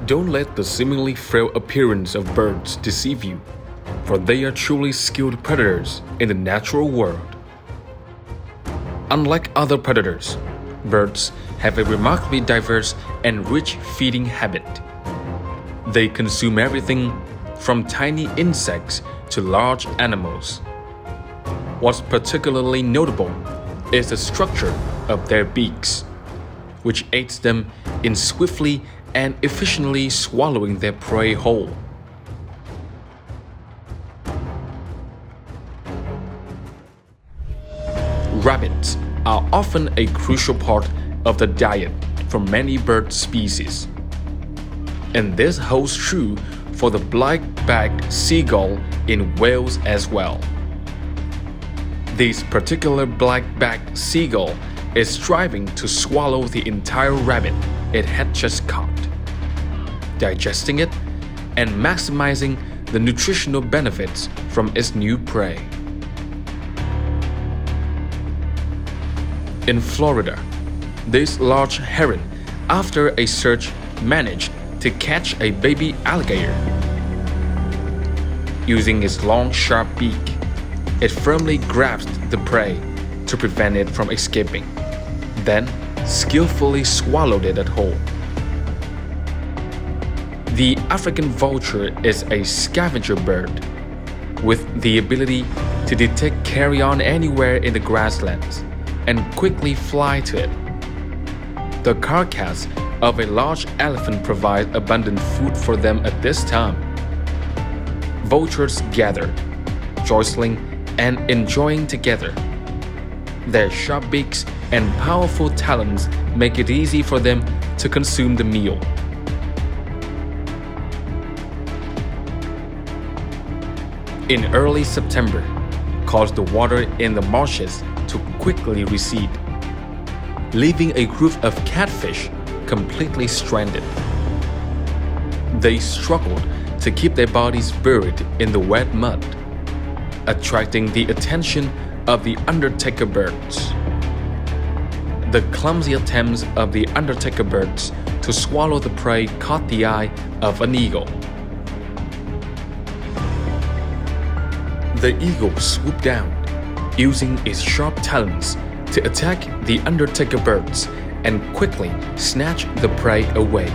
Don't let the seemingly frail appearance of birds deceive you, for they are truly skilled predators in the natural world. Unlike other predators, birds have a remarkably diverse and rich feeding habit. They consume everything from tiny insects to large animals. What's particularly notable is the structure of their beaks, which aids them in swiftly and efficiently swallowing their prey whole. Rabbits are often a crucial part of the diet for many bird species. And this holds true for the black-backed seagull in Wales as well. This particular black-backed seagull is striving to swallow the entire rabbit it had just caught, digesting it and maximizing the nutritional benefits from its new prey. In Florida, this large heron, after a search, managed to catch a baby alligator. Using its long, sharp beak, it firmly grasped the prey to prevent it from escaping, then skillfully swallowed it whole. The African vulture is a scavenger bird with the ability to detect carrion anywhere in the grasslands and quickly fly to it. The carcass of a large elephant provides abundant food for them at this time. Vultures gather, jostling and enjoying together. Their sharp beaks and powerful talons make it easy for them to consume the meal. In early September, caused the water in the marshes to quickly recede, leaving a group of catfish completely stranded. They struggled to keep their bodies buried in the wet mud, attracting the attention of the undertaker birds. The clumsy attempts of the undertaker birds to swallow the prey caught the eye of an eagle. The eagle swooped down, using its sharp talons to attack the undertaker birds and quickly snatch the prey away.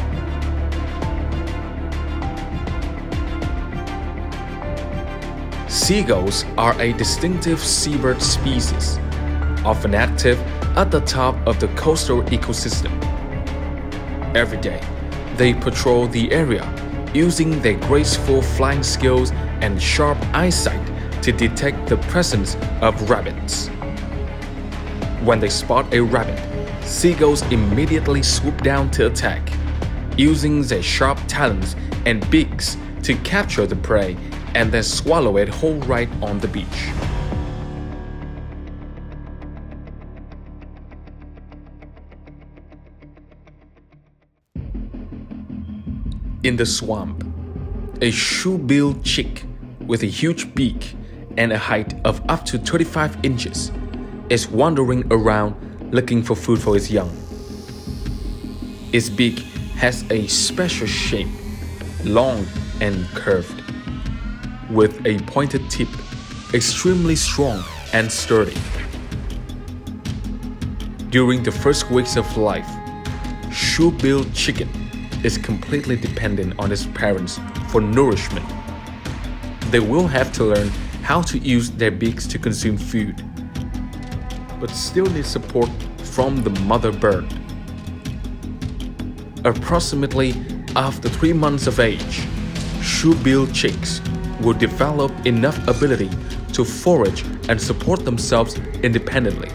Seagulls are a distinctive seabird species, often active at the top of the coastal ecosystem. Every day, they patrol the area, using their graceful flying skills and sharp eyesight to detect the presence of rabbits. When they spot a rabbit, seagulls immediately swoop down to attack, using their sharp talons and beaks to capture the prey and then swallow it whole right on the beach. In the swamp, a shoe-billed chick with a huge beak and a height of up to 35 inches is wandering around looking for food for its young. Its beak has a special shape, long and curved, with a pointed tip, extremely strong and sturdy. During the first weeks of life, shoe-billed chicken is completely dependent on its parents for nourishment. They will have to learn how to use their beaks to consume food, but still need support from the mother bird. Approximately after 3 months of age, shoe-billed chicks will develop enough ability to forage and support themselves independently.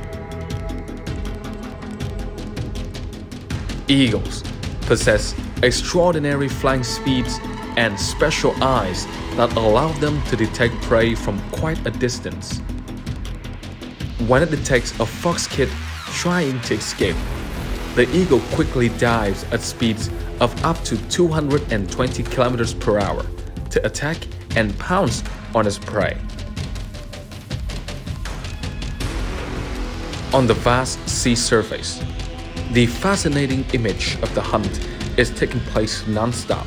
Eagles possess extraordinary flying speeds and special eyes that allow them to detect prey from quite a distance. When it detects a fox kid trying to escape, the eagle quickly dives at speeds of up to 220 kilometers per hour to attack and pounce on its prey. On the vast sea surface, the fascinating image of the hunt is taking place non-stop.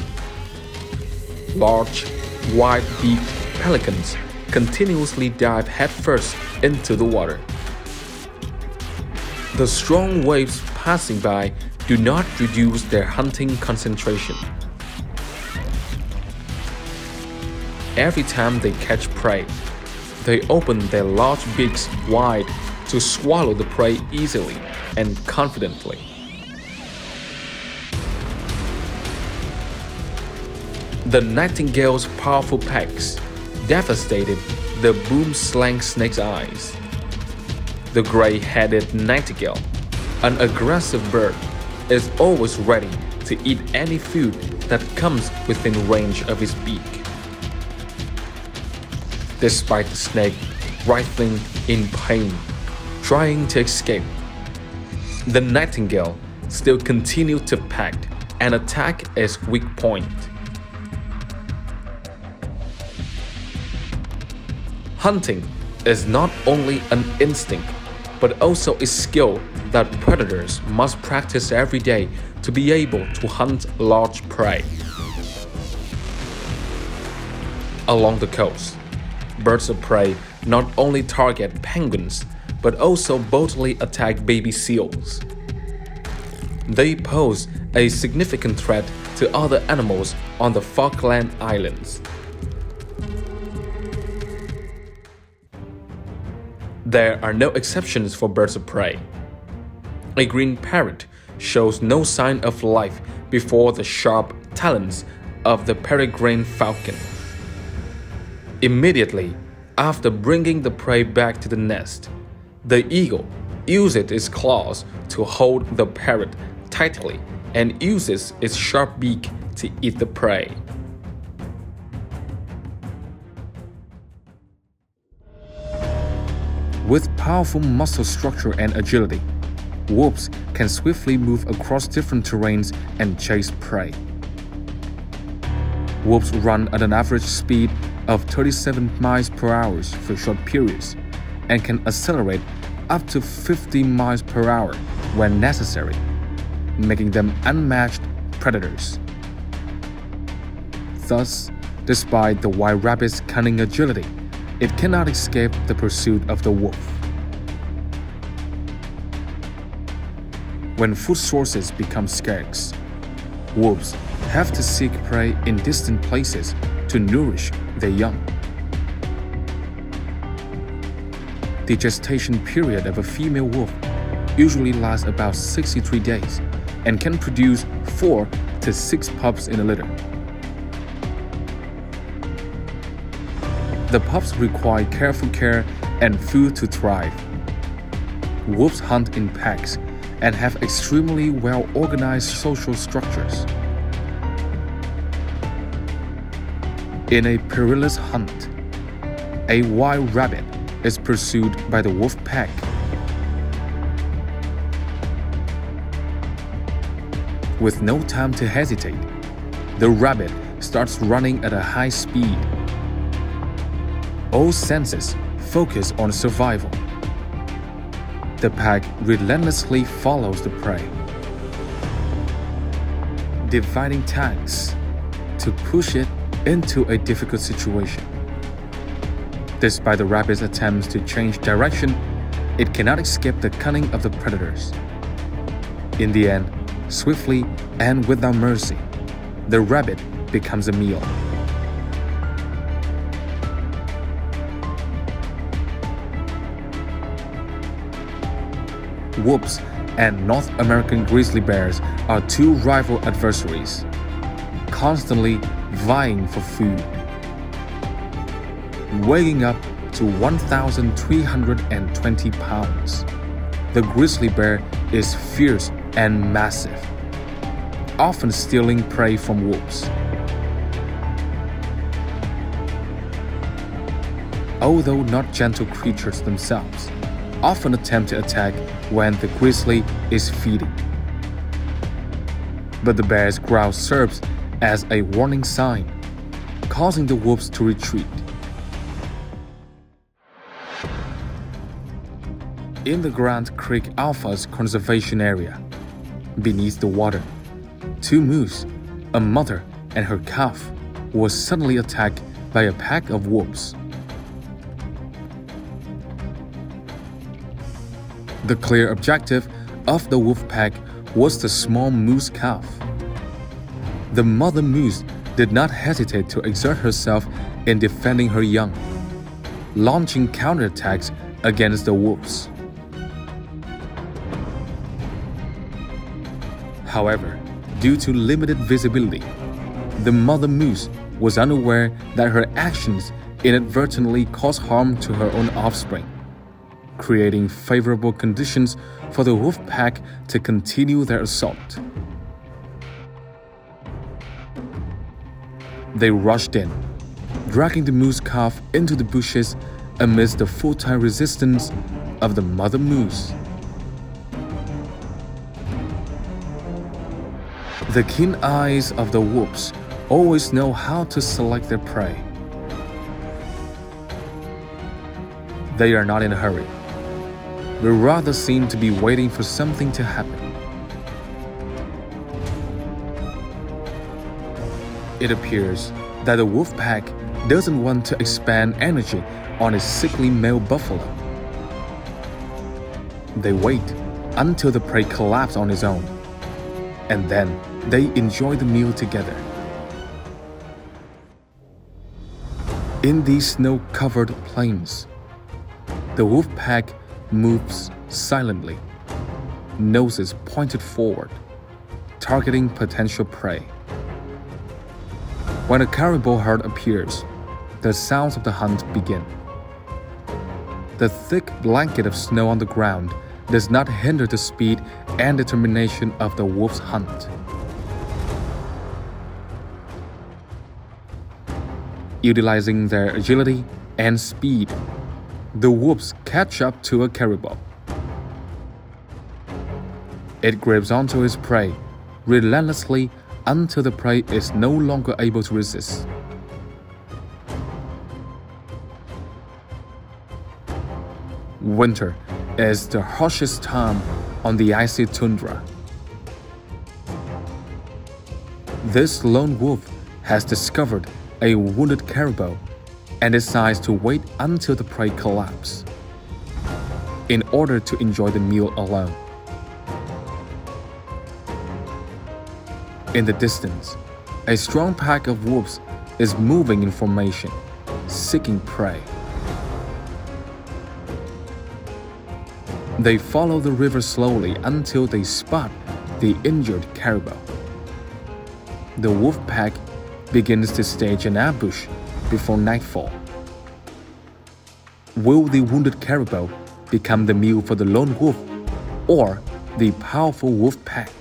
Large, wide-beaked pelicans continuously dive headfirst into the water. The strong waves passing by do not reduce their hunting concentration. Every time they catch prey, they open their large beaks wide to swallow the prey easily and confidently. The nightingale's powerful pecks devastated the boom-slang snake's eyes. The gray-headed nightingale, an aggressive bird, is always ready to eat any food that comes within range of his beak. Despite the snake writhing in pain, trying to escape, the nightingale still continued to peck and attack its weak point. Hunting is not only an instinct, but also a skill that predators must practice every day to be able to hunt large prey. Along the coast, birds of prey not only target penguins, but also boldly attack baby seals. They pose a significant threat to other animals on the Falkland Islands. There are no exceptions for birds of prey. A green parrot shows no sign of life before the sharp talons of the peregrine falcon. Immediately after bringing the prey back to the nest, the eagle uses its claws to hold the parrot tightly and uses its sharp beak to eat the prey. With powerful muscle structure and agility, wolves can swiftly move across different terrains and chase prey. Wolves run at an average speed of 37 miles per hour for short periods and can accelerate up to 50 miles per hour when necessary, making them unmatched predators. Thus, despite the white rabbit's cunning agility, it cannot escape the pursuit of the wolf. When food sources become scarce, wolves have to seek prey in distant places to nourish their young. The gestation period of a female wolf usually lasts about 63 days and can produce 4 to 6 pups in a litter. The pups require careful care and food to thrive. Wolves hunt in packs and have extremely well-organized social structures. In a perilous hunt, a wild rabbit is pursued by the wolf pack. With no time to hesitate, the rabbit starts running at a high speed. All senses focus on survival. The pack relentlessly follows the prey, dividing tasks to push it into a difficult situation. Despite the rabbit's attempts to change direction, it cannot escape the cunning of the predators. In the end, swiftly and without mercy, the rabbit becomes a meal. Wolves and North American grizzly bears are two rival adversaries, constantly vying for food. Weighing up to 1,320 pounds, the grizzly bear is fierce and massive, often stealing prey from wolves. Although not gentle creatures themselves, often attempt to attack when the grizzly is feeding. But the bear's growl serves as a warning sign, causing the wolves to retreat. In the Grand Creek Alpha's conservation area, beneath the water, Two moose, a mother and her calf, were suddenly attacked by a pack of wolves. The clear objective of the wolf pack was the small moose calf. The mother moose did not hesitate to exert herself in defending her young, launching counterattacks against the wolves. However, due to limited visibility, the mother moose was unaware that her actions inadvertently caused harm to her own offspring, creating favorable conditions for the wolf pack to continue their assault. They rushed in, dragging the moose calf into the bushes amidst the futile resistance of the mother moose. The keen eyes of the wolves always know how to select their prey. They are not in a hurry, but rather seem to be waiting for something to happen. It appears that the wolf pack doesn't want to expend energy on its sickly male buffalo. They wait until the prey collapses on its own, and then they enjoy the meal together. In these snow-covered plains, the wolf pack moves silently, noses pointed forward, targeting potential prey. When a caribou herd appears, the sounds of the hunt begin. The thick blanket of snow on the ground does not hinder the speed and determination of the wolf's hunt. Utilizing their agility and speed, the wolves catch up to a caribou. It grabs onto its prey relentlessly until the prey is no longer able to resist. Winter is the harshest time on the icy tundra. This lone wolf has discovered a wounded caribou and decides to wait until the prey collapses in order to enjoy the meal alone. In the distance, a strong pack of wolves is moving in formation, seeking prey. They follow the river slowly until they spot the injured caribou. The wolf pack begins to stage an ambush before nightfall. Will the wounded caribou become the meal for the lone wolf or the powerful wolf pack?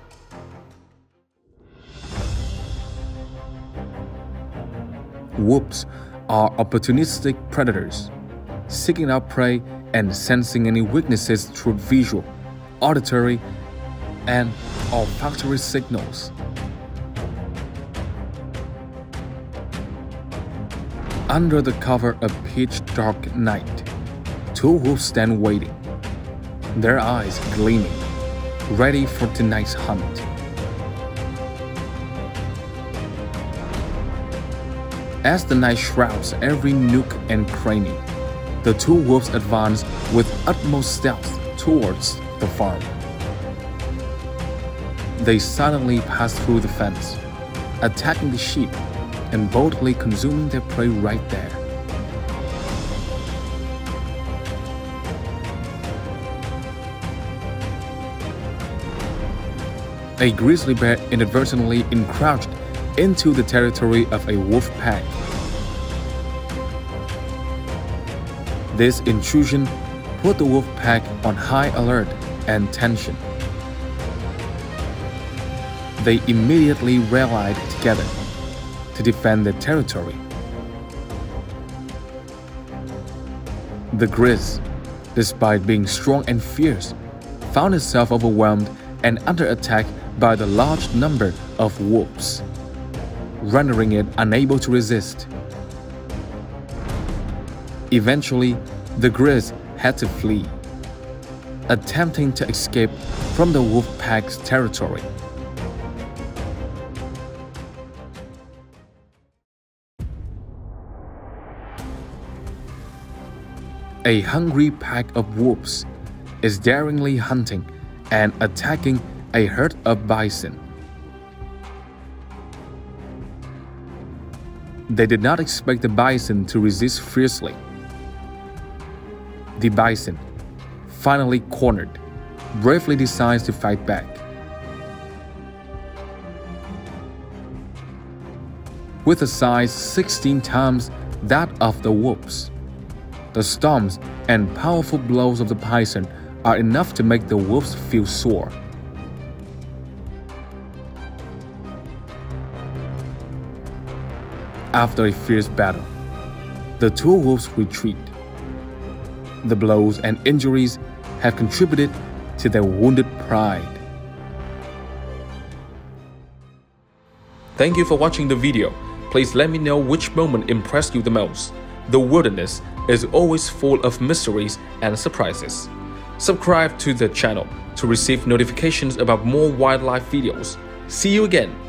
Wolves are opportunistic predators, seeking out prey and sensing any weaknesses through visual, auditory, and olfactory signals. Under the cover of pitch-dark night, two wolves stand waiting, their eyes gleaming, ready for tonight's hunt. As the night shrouds every nook and cranny, the two wolves advance with utmost stealth towards the farm. They silently pass through the fence, attacking the sheep and boldly consuming their prey right there. A grizzly bear inadvertently encroached into the territory of a wolf pack. This intrusion put the wolf pack on high alert and tension. They immediately rallied together to defend their territory. The grizz, despite being strong and fierce, found itself overwhelmed and under attack by the large number of wolves, rendering it unable to resist. Eventually, the grizz had to flee, attempting to escape from the wolf pack's territory. A hungry pack of wolves is daringly hunting and attacking a herd of bison. They did not expect the bison to resist fiercely. The bison, finally cornered, bravely decides to fight back. With a size 16 times that of the wolves, the storms and powerful blows of the bison are enough to make the wolves feel sore. After a fierce battle, the two wolves retreat. The blows and injuries have contributed to their wounded pride. Thank you for watching the video. Please let me know which moment impressed you the most. The wilderness is always full of mysteries and surprises. Subscribe to the channel to receive notifications about more wildlife videos. See you again.